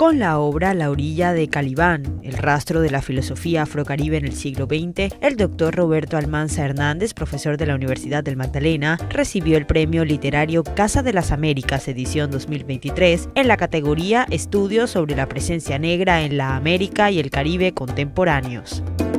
Con la obra La orilla de Calibán, el rastro de la filosofía afrocaribe en el siglo XX, el doctor Roberto Almanza Hernández, profesor de la Universidad del Magdalena, recibió el premio literario Casa de las Américas edición 2023 en la categoría Estudios sobre la presencia negra en la América y el Caribe contemporáneos.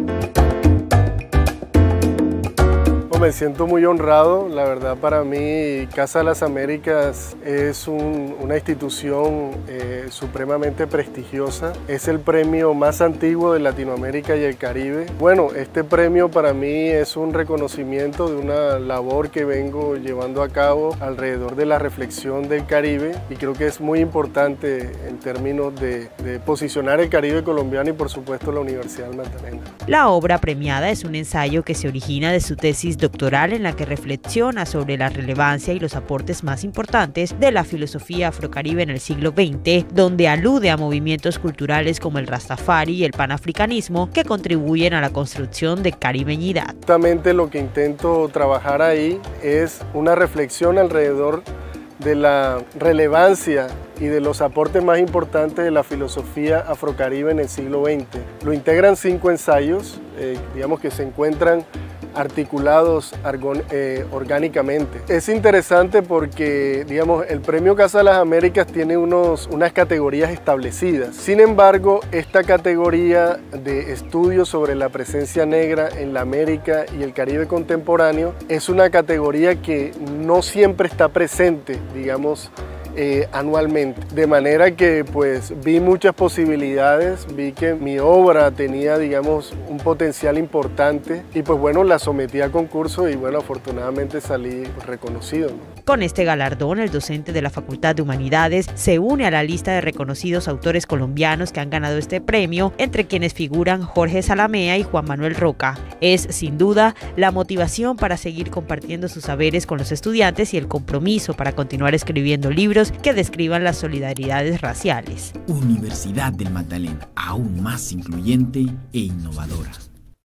Me siento muy honrado, la verdad para mí Casa de las Américas es una institución supremamente prestigiosa, es el premio más antiguo de Latinoamérica y el Caribe. Bueno, este premio para mí es un reconocimiento de una labor que vengo llevando a cabo alrededor de la reflexión del Caribe y creo que es muy importante en términos de posicionar el Caribe colombiano y por supuesto la Universidad del Magdalena. La obra premiada es un ensayo que se origina de su tesis doctoral en la que reflexiona sobre la relevancia y los aportes más importantes de la filosofía afrocaribe en el siglo XX, donde alude a movimientos culturales como el Rastafari y el panafricanismo que contribuyen a la construcción de caribeñidad. Justamente lo que intento trabajar ahí es una reflexión alrededor de la relevancia y de los aportes más importantes de la filosofía afrocaribe en el siglo XX. Lo integran 5 ensayos, digamos que se encuentran articulados orgánicamente. Es interesante porque, digamos, el premio Casa de las Américas tiene unas categorías establecidas. Sin embargo, esta categoría de estudios sobre la presencia negra en la América y el Caribe contemporáneo es una categoría que no siempre está presente, digamos, anualmente, de manera que pues vi muchas posibilidades, vi que mi obra tenía, digamos, un potencial importante y pues bueno, la sometí a concurso y bueno, afortunadamente salí reconocido, ¿no? Con este galardón, el docente de la Facultad de Humanidades se une a la lista de reconocidos autores colombianos que han ganado este premio, entre quienes figuran Jorge Salamea y Juan Manuel Roca. Es, sin duda, la motivación para seguir compartiendo sus saberes con los estudiantes y el compromiso para continuar escribiendo libros que describan las solidaridades raciales. Universidad del Magdalena, aún más incluyente e innovadora.